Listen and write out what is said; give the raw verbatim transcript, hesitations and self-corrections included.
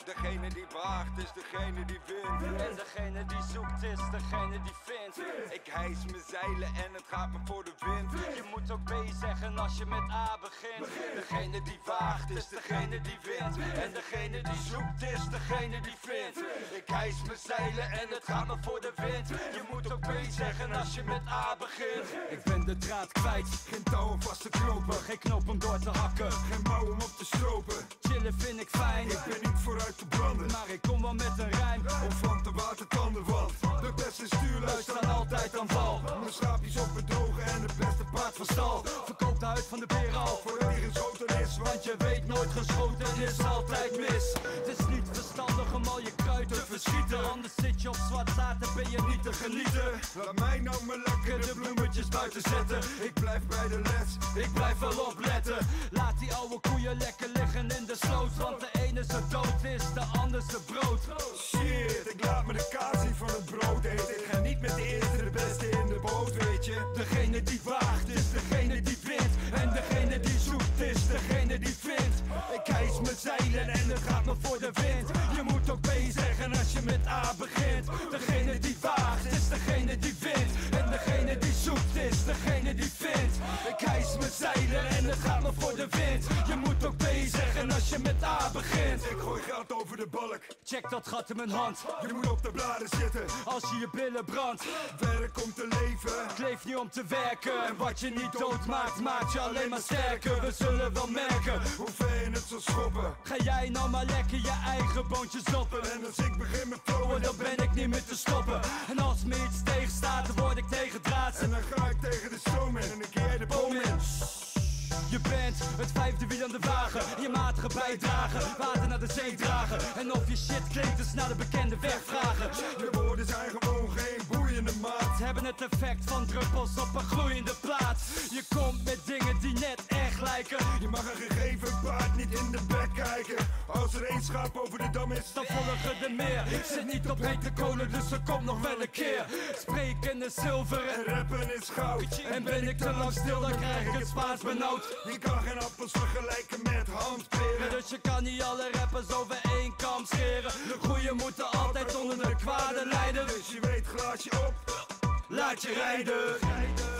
Degene die waagt is degene die wint. En degene die zoekt is degene die vindt. Ik hijs mijn zeilen en het gaat me voor de wind. Je moet ook B zeggen als je met A begint. Degene die waagt is degene die wint. En degene die zoekt is degene die vindt. Ik hijs mijn zeilen en het gaat me voor de wind. Je moet ook B zeggen als je met A begint. Ik ben de draad kwijt, Geen touw om vast te knopen, geen knoop om door te hakken. geen mouw om op te stropen. Chillen vind ik fijn, Ik ben niet vooruit te branden, maar ik kom wel met een rijm. of van de watertanden, want de beste stuurlui Staan staan altijd aan val. Mijn schaapjes op het droge en het beste paard van stal. Verkoop de huid van de beer al, Voor het hier geschoten is, want want je weet nooit geschoten is altijd mis. Het is niet verstandig om al je kruid te verschieten. Anders zit je op zwart zaad en ben je niet te genieten. laat mij nou maar lekker de bloemetjes buiten zetten. Ik blijf bij de les, Ik blijf wel opletten. Laat die oude koeien lekker liggen in de sloot. Want de ene zijn dood is, de ander zijn brood. shit, ik laat me de kaas zien van het brood eten. Ik ga niet met de eerste de beste in de boot, weet je. Degene die waagt is degene die wint. En degene die zoekt is degene die vindt. Ik hijs mijn zeilen en het gaat me voor de wind. Je moet ook B zeggen als je met A begint. Degene die waagt is degene die wint. En degene die zoekt is degene die vindt. Ik hijs mijn zeilen en het gaat me voor de wind. Je moet ook B zeggen als je met A begint. Ik gooi geld over de balk, Check dat gat in mijn hand. je moet op de bladen zitten. Als je je billen brandt, Werk om te leven, het leeft niet om te werken. En wat je niet doodmaakt, maakt je alleen maar sterker. We zullen wel merken. hoe ver je het zal schoppen. Ga jij nou maar lekker je eigen boontjes stoppen. En als ik begin met Oh, flowen, dan ben ik niet meer te stoppen. En als me iets tegenstaat, dan word ik tegendraads. En dan ga ik tegen de stroom in en dan keer jij de boom in. Je bent het vijfde wiel aan de wagen. Je matige bijdragen, water naar de zee dragen. En of je shit klinkt, dus naar de bekende weg vragen. Je woorden zijn gewoon geen boeiende maat. Ze hebben het effect van druppels op een gloeiende plaat. Je komt met dingen die net echt lijken. Je mag een gegeven paard niet in de bek kijken. Als er één schaap over de dam is, Dan volgen er meer. Ik zit niet op hete kolen, dus er komt nog wel een keer. Spreken is zilver en en, rappen is goud. en ben ik te lang stil, dan krijg ik het Spaans benauwd. Je kan geen appels vergelijken met handperen. Dus je kan niet alle rappers over één kam scheren. De goeie moeten altijd onder de kwade lijden. Dus je weet, glaasje op, Laat je rijden.